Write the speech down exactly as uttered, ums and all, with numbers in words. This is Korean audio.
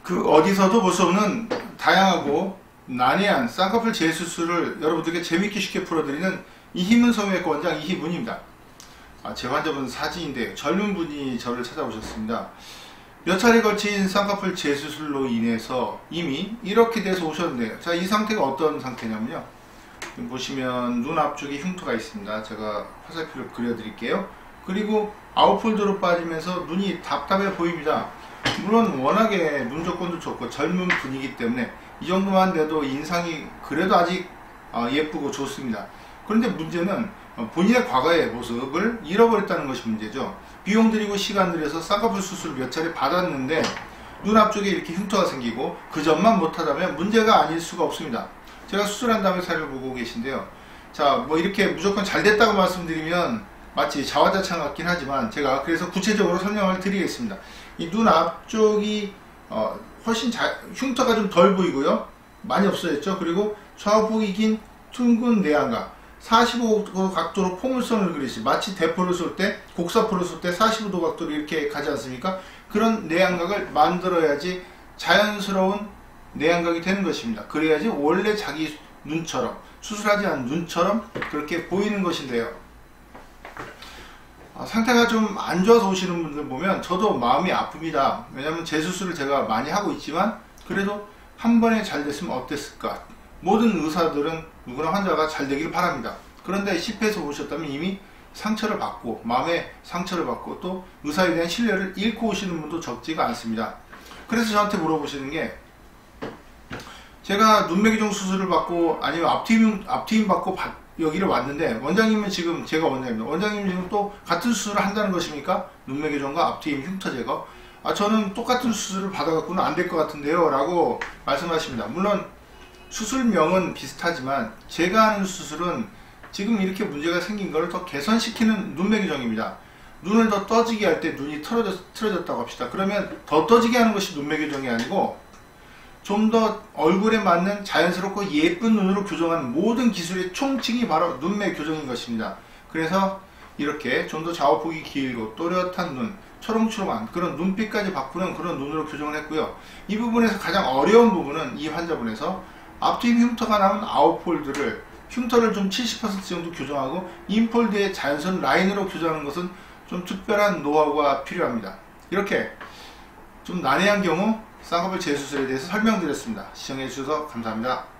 그 어디서도 볼 수 없는 다양하고 난해한 쌍꺼풀 재수술을 여러분들께 재밌게 쉽게 풀어드리는 이희문 성형외과 원장 이희문입니다. 아, 제 환자분 사진인데 젊은 분이 저를 찾아오셨습니다. 몇 차례 걸친 쌍꺼풀 재수술로 인해서 이미 이렇게 돼서 오셨는데요. 자, 이 상태가 어떤 상태냐면요, 지금 보시면 눈 앞쪽에 흉터가 있습니다. 제가 화살표를 그려드릴게요. 그리고 아웃폴드로 빠지면서 눈이 답답해 보입니다. 물론 워낙에 눈 조건도 좋고 젊은 분이기 때문에 이 정도만 돼도 인상이 그래도 아직 예쁘고 좋습니다. 그런데 문제는 본인의 과거의 모습을 잃어버렸다는 것이 문제죠. 비용 들이고 시간 들여서 쌍꺼풀 수술을 몇 차례 받았는데 눈 앞쪽에 이렇게 흉터가 생기고 그 점만 못하다면 문제가 아닐 수가 없습니다. 제가 수술한 다음에 사례를 보고 계신데요. 자, 뭐 이렇게 무조건 잘 됐다고 말씀드리면 마치 자화자찬 같긴 하지만 제가 그래서 구체적으로 설명을 드리겠습니다. 이 눈 앞쪽이 어, 훨씬 잘, 흉터가 좀 덜 보이고요, 많이 없어졌죠. 그리고 좌우폭이 긴 둥근 내안각, 사십오 도 각도로 포물선을 그리시, 마치 대포를 쏠 때, 곡사포를 쏠 때 사십오 도 각도로 이렇게 가지 않습니까? 그런 내안각을 만들어야지 자연스러운 내안각이 되는 것입니다. 그래야지 원래 자기 눈처럼, 수술하지 않은 눈처럼 그렇게 보이는 것인데요. 아, 상태가 좀 안 좋아서 오시는 분들 보면 저도 마음이 아픕니다. 왜냐하면 재수술을 제가 많이 하고 있지만 그래도 한 번에 잘 됐으면 어땠을까. 모든 의사들은 누구나 환자가 잘 되기를 바랍니다. 그런데 실패해서 오셨다면 이미 상처를 받고, 마음에 상처를 받고 또 의사에 대한 신뢰를 잃고 오시는 분도 적지가 않습니다. 그래서 저한테 물어보시는 게, 제가 눈매교정 수술을 받고 아니면 앞트임, 앞트임 받고 받, 여기를 왔는데 원장님은 지금, 제가 원장입니다. 원장님 지금 또 같은 수술을 한다는 것입니까? 눈매교정과 앞트임 흉터 제거. 아, 저는 똑같은 수술을 받아갖고는 안 될 것 같은데요 라고 말씀하십니다. 물론 수술명은 비슷하지만 제가 하는 수술은 지금 이렇게 문제가 생긴 걸 더 개선시키는 눈매교정입니다. 눈을 더 떠지게 할 때 눈이 틀어졌, 틀어졌다고 합시다. 그러면 더 떠지게 하는 것이 눈매교정이 아니고 좀 더 얼굴에 맞는 자연스럽고 예쁜 눈으로 교정하는 모든 기술의 총칭이 바로 눈매교정인 것입니다. 그래서 이렇게 좀 더 좌우폭이 길고 또렷한 눈, 초롱초롱한 그런 눈빛까지 바꾸는 그런 눈으로 교정을 했고요. 이 부분에서 가장 어려운 부분은 이 환자분에서 앞트임 흉터가 나온 아웃폴드를, 흉터를 좀 칠십 퍼센트 정도 교정하고 인폴드의 자연스러운 라인으로 교정하는 것은 좀 특별한 노하우가 필요합니다. 이렇게 좀 난해한 경우 쌍꺼풀 재수술에 대해서 설명드렸습니다. 시청해주셔서 감사합니다.